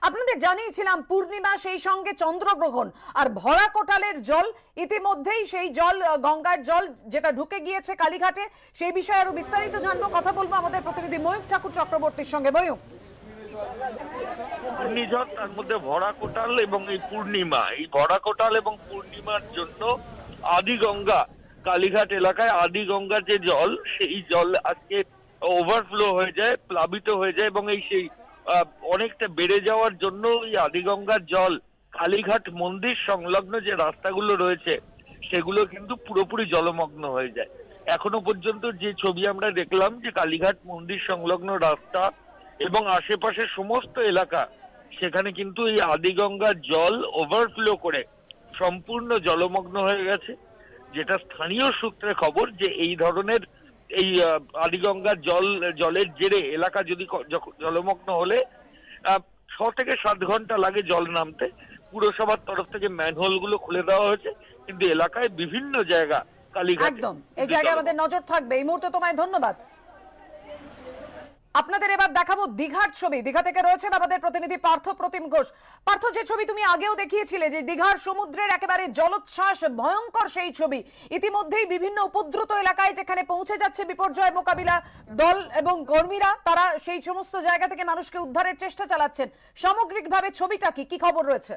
আপনাদের জানিয়েছিলাম পূর্ণিমা, সেই সঙ্গে চন্দ্রগ্রহণ আর ভরা কোটালের জল। ইতিমধ্যেই সেই জল, গঙ্গার জল যেটা ঢুকে গিয়েছে কালীঘাটে, সেই বিষয়ে আরো বিস্তারিত জানবো, কথা বলবো আমাদের প্রতিনিধি ময়ূক ঠাকুর চক্রবর্তীর সঙ্গে। ময়ূক, ঘূর্ণিঝড়, তার মধ্যে ভরা কোটাল এবং এই পূর্ণিমা, এই ভরা কোটাল এবং পূর্ণিমার জন্য আদিগঙ্গা, কালীঘাট এলাকায় আদিগঙ্গার যে জল, সেই জল আজকে ওভারফ্লো হয়ে যায়, প্লাবিত হয়ে যায় এবং এই সেই অনেকটা বেড়ে যাওয়ার জন্য এই আদিগঙ্গার জল কালীঘাট মন্দির সংলগ্ন যে রাস্তাগুলো রয়েছে সেগুলো কিন্তু পুরোপুরি জলমগ্ন হয়ে যায়। এখনো পর্যন্ত যে ছবি আমরা দেখলাম, যে কালীঘাট মন্দির সংলগ্ন রাস্তা এবং আশেপাশের সমস্ত এলাকা, সেখানে কিন্তু এই আদিগঙ্গার জল ওভারফ্লো করে সম্পূর্ণ জলমগ্ন হয়ে গেছে। যেটা স্থানীয় সূত্রে খবর, যে এই ধরনের এই আদিগঙ্গার জলের জেরে এলাকা যদি জলমগ্ন হলে 6 থেকে 7 ঘন্টা লাগে জল নামতে। পুরসভার তরফ থেকে ম্যানহোল গুলো খুলে দেওয়া হয়েছে, কিন্তু এলাকায় বিভিন্ন জায়গা কালীঘাট, একদম এই জায়গায় আমাদের নজর থাকবে। এই মুহূর্তে তোমায় ধন্যবাদ। আপনাদের এবার দেখাবো দীঘার ছবি। দীঘা থেকে রয়েছেন আমাদের প্রতিনিধি পার্থ প্রতিম ঘোষ। পার্থ, যে ছবি তুমি আগেও দেখিয়েছিলে, যে দীঘার সমুদ্রের একেবারে জলোচ্ছ্বাস, ভয়ঙ্কর সেই ছবি, ইতিমধ্যেই বিভিন্ন উপদ্রুত এলাকায় যেখানে পৌঁছে যাচ্ছে বিপর্যয় মোকাবিলা দল এবং কর্মীরা, তারা সেই সমস্ত জায়গা থেকে মানুষকে উদ্ধারের চেষ্টা চালাচ্ছেন। সামগ্রিকভাবে ছবিটা কি খবর রয়েছে?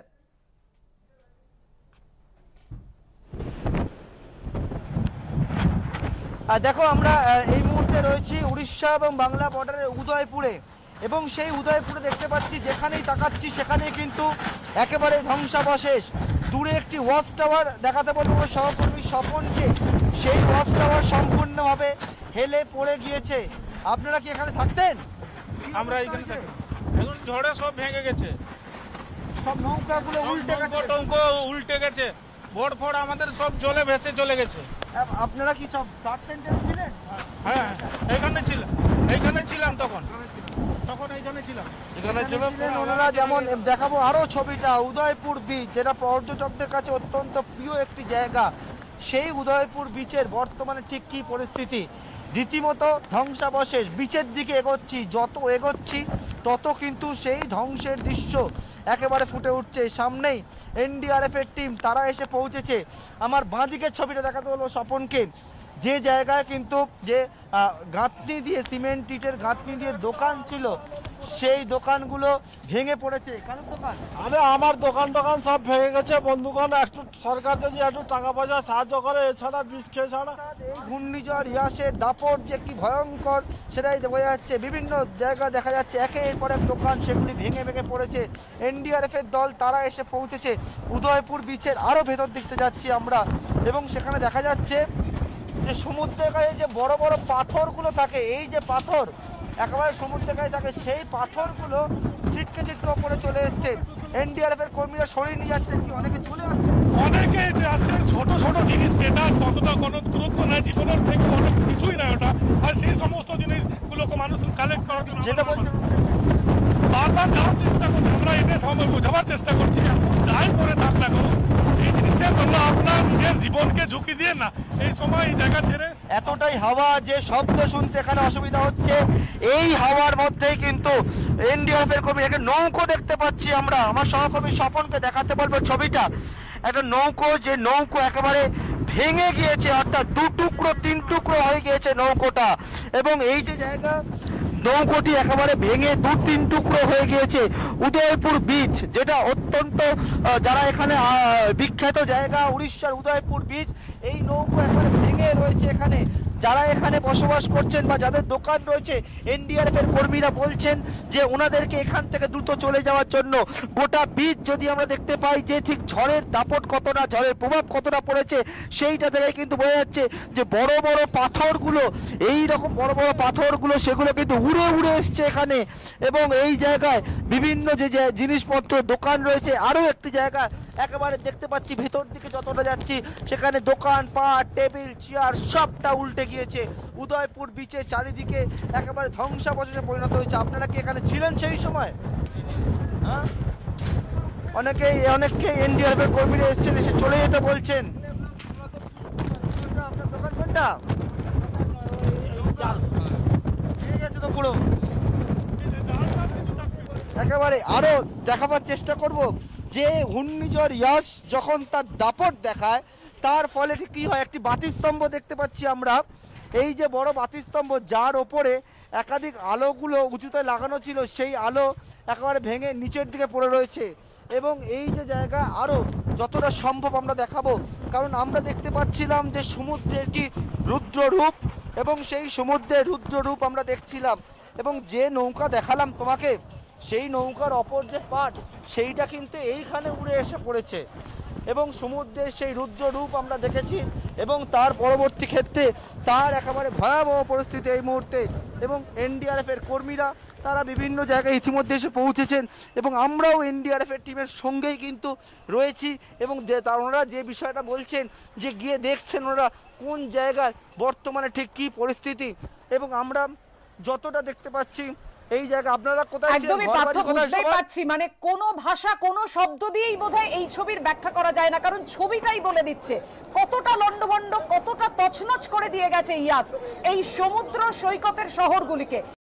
দেখো, আমরা এই মুহূর্তে রয়েছি উড়িষ্যা এবং বাংলা বর্ডারের উদয়পুরে, এবং সেই উদয়পুরে দেখতে পাচ্ছি যেখানেই তাকাচ্ছি সেখানেই কিন্তু একেবারে ধ্বংসাবশেষ। দূরে একটি ওয়াচ টাওয়ার দেখাতে বলবো সহকর্মী স্বপনকে, সেই ওয়াচ টাওয়ার সম্পূর্ণভাবে হেলে পড়ে গিয়েছে। আপনারা কি এখানে থাকতেন? আমরা এখানে থাকি। এখন ঝড়ে সব ভেঙে গেছে, সব নৌকাগুলো উল্টে গেছে, বোট ফোড় আমাদের সব জলে ভেসে চলে গেছে। আপনারা কি সব ট্রাক সেন্টারে ছিলেন? হ্যাঁ, এইখানে ছিলাম তখন এইখানে ছিলাম। ওনারা যেমন দেখাবো আরো ছবিটা, উদয়পুর বিচ, যেটা পর্যটকদের কাছে অত্যন্ত প্রিয় একটি জায়গা, সেই উদয়পুর বিচের বর্তমানে ঠিক কি পরিস্থিতি। রীতিমতো ধ্বংসাবশেষ। বিচের দিকে এগোচ্ছি, যত এগোচ্ছি তত কিন্তু সেই ধ্বংসের দৃশ্য একেবারে ফুটে উঠছে। সামনেই এনডিআরএফ এর টিম, তারা এসে পৌঁছেছে। আমার বাঁদিকের ছবিটা দেখাতে বলবো স্বপনকে, যে জায়গায় কিন্তু যে গাঁথনি দিয়ে, সিমেন্ট ইটের গাঁথনি দিয়ে দোকান ছিল, সেই দোকানগুলো ভেঙে পড়েছে। কেন দোকান? আরে আমার দোকান সব ভেঙে গেছে। বন্ধুগণ, একটু সরকার যদি একটু টাকা পয়সা সাহায্য করে, এছাড়া বিষ খেয়ে ছাড়া। এই ঘূর্ণিঝড় ইয়াসের দাপট যে কি ভয়ঙ্কর সেটাই বোঝা যাচ্ছে। বিভিন্ন জায়গা দেখা যাচ্ছে একের পর এক দোকান, সেগুলি ভেঙে ভেঙে পড়েছে। এনডিআরএফ এর দল তারা এসে পৌঁছেছে উদয়পুর বিচের আরও ভেতর দিকতে যাচ্ছি আমরা, এবং সেখানে দেখা যাচ্ছে যে সমুদ্রের গায়ে যে বড় বড় পাথরগুলো থাকে, এই যে পাথর একেবারে সমুদ্রের গায়ে থাকে, সেই পাথরগুলো ছিটকে ওপরে চলে এসছে। এনডিআরএফ এর কর্মীরা সরিয়ে নিয়ে যাচ্ছে, কি অনেকে চলে আসছে, অনেকে আছে ছোট ছোট জিনিস, সেটা ততটা কোনো গুরুত্ব নাই, জীবনের থেকে অনেক কিছুই নাই ওটা। আর সেই সমস্ত জিনিসগুলোকে মানুষ কালেক্ট করার জন্য যেটা বলছে বারবার যাওয়ার চেষ্টা করছে। আমরা এদের সঙ্গে বোঝাবার চেষ্টা করছি, যাই করে থাক না করো, এই জিনিসের জন্য আপনার নিজের জীবনকে ঝুঁকি দিয়ে না এই সময় এই জায়গা ছেড়ে। এতটাই হাওয়া যে শব্দ শুনতে এখানে অসুবিধা হচ্ছে। এই হাওয়ার মধ্যেই কিন্তু এনডিআরএফ এর কর্মী, একটা নৌকো দেখতে পাচ্ছি আমরা। আমার সহকর্মী স্বপনকে দেখাতে বলবো ছবিটা, একটা নৌকো, যে নৌকো একেবারে ভেঙে গিয়েছে, অর্থাৎ 2 টুকরো 3 টুকরো হয়ে গিয়েছে নৌকোটা। এবং এই যে জায়গা, নৌকোটি একেবারে ভেঙে 2-3 টুকরো হয়ে গিয়েছে। উদয়পুর বিচ, যেটা অত্যন্ত যারা এখানে বিখ্যাত জায়গা, উড়িষ্যার উদয়পুর বিচ, এই নৌকো একেবারে ভেঙে রয়েছে। এখানে যারা এখানে বসবাস করছেন বা যাদের দোকান রয়েছে, এনডিআরএফ এর কর্মীরা বলছেন যে ওনাদেরকে এখান থেকে দ্রুত চলে যাওয়ার জন্য। গোটা বিচ যদি আমরা দেখতে পাই যে ঠিক ঝড়ের দাপট কতটা, ঝড়ের প্রভাব কতটা পড়েছে, সেইটা থেকে কিন্তু বোঝা যাচ্ছে যে বড় বড় পাথরগুলো, এই রকম বড় বড় পাথরগুলো, সেগুলো কিন্তু উড়ে উড়ে এসছে এখানে। এবং এই জায়গায় বিভিন্ন যে জিনিসপত্র দোকান রয়েছে, আরও একটি জায়গা একেবারে দেখতে পাচ্ছি ভেতর দিকে যতটা যাচ্ছি, সেখানে দোকান পাট, টেবিল, চেয়ার সবটা উল্টে গিয়েছে। উদয়পুর বিচে চারিদিকে একেবারে ধ্বংসাবশেষে পরিণত হয়েছে। আপনারা কি এখানে ছিলেন সেই সময়? হ্যাঁ, অনেককে এনডিআরএফ এর কর্মীরা এসেছেন, এসে চলে যেতে বলছেন। আপনার দোকান কোনটা? ঠিক আছে, তো পুরো একেবারে আরো দেখাবার চেষ্টা করব যে ঘূর্ণিঝড় ইয়াস যখন তার দাপট দেখায় তার ফলে ঠিক কি হয়, একটি বাতিস্তম্ভ দেখতে পাচ্ছি আমরা। এই যে বড় বাতিস্তম্ভ যার ওপরে একাধিক আলোগুলো উঁচুতে লাগানো ছিল, সেই আলো একেবারে ভেঙে নিচের দিকে পড়ে রয়েছে। এবং এই যে জায়গা আরও যতটা সম্ভব আমরা দেখাবো, কারণ আমরা দেখতে পাচ্ছিলাম যে সমুদ্রের একটি রুদ্ররূপ, এবং সেই সমুদ্রের রুদ্ররূপ আমরা দেখছিলাম। এবং যে নৌকা দেখালাম তোমাকে, সেই নৌকার অপর যে পাট সেইটা কিন্তু এইখানে উড়ে এসে পড়েছে, এবং সমুদ্রের সেই রুদ্ররূপ আমরা দেখেছি। এবং তার পরবর্তী ক্ষেত্রে তার একেবারে ভয়াবহ পরিস্থিতি এই মুহূর্তে, এবং এনডিআরএফের কর্মীরা তারা বিভিন্ন জায়গায় ইতিমধ্যে এসে পৌঁছেছেন, এবং আমরাও এনডিআরএফের টিমের সঙ্গেই কিন্তু রয়েছি। এবং ওনারা যে বিষয়টা বলছেন যে গিয়ে দেখছেন ওরা কোন জায়গায় বর্তমানে ঠিক কী পরিস্থিতি, এবং আমরা যতটা দেখতে পাচ্ছি এই জায়গা আপনারা কোথায় একদমই পার্থ, বুঝতেই পারছি মানে কোনো ভাষা কোনো শব্দ দিয়েই বোধহয় এই ছবির ব্যাখ্যা করা যায় না, কারণ ছবিটাই বলে দিচ্ছে কতটা লন্ডভন্ড, কতটা তছনছ করে দিয়ে গেছে ইয়াস এই সমুদ্র সৈকতের শহরগুলিকে।